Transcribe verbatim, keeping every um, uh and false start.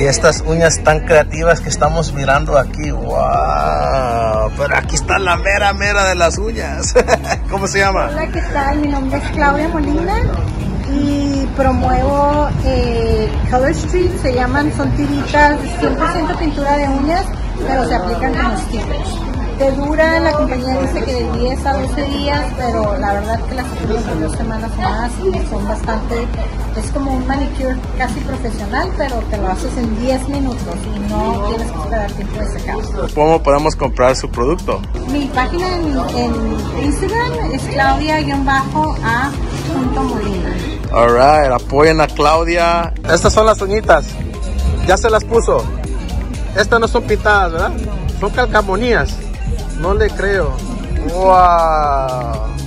Y estas uñas tan creativas que estamos mirando aquí, wow. Pero aquí está la mera mera de las uñas. ¿Cómo se llama? Hola, ¿qué tal? Mi nombre es Claudia Molina y promuevo eh, Color Street. Se llaman, son tiritas cien por ciento pintura de uñas, pero se aplican como stickers. Te dura, la compañía dice que de diez a doce días, pero la verdad que las hacemos por dos semanas o más y son bastante, es como un manicure casi profesional, pero te lo haces en diez minutos y no tienes que esperar tiempo de secar. ¿Cómo podemos comprar su producto? Mi página en, en Instagram es claudia a punto molina. Alright, apoyen a Claudia. Estas son las uñitas. Ya se las puso. Estas no son pintadas, ¿verdad? Son calcamonías. No le creo. Wow.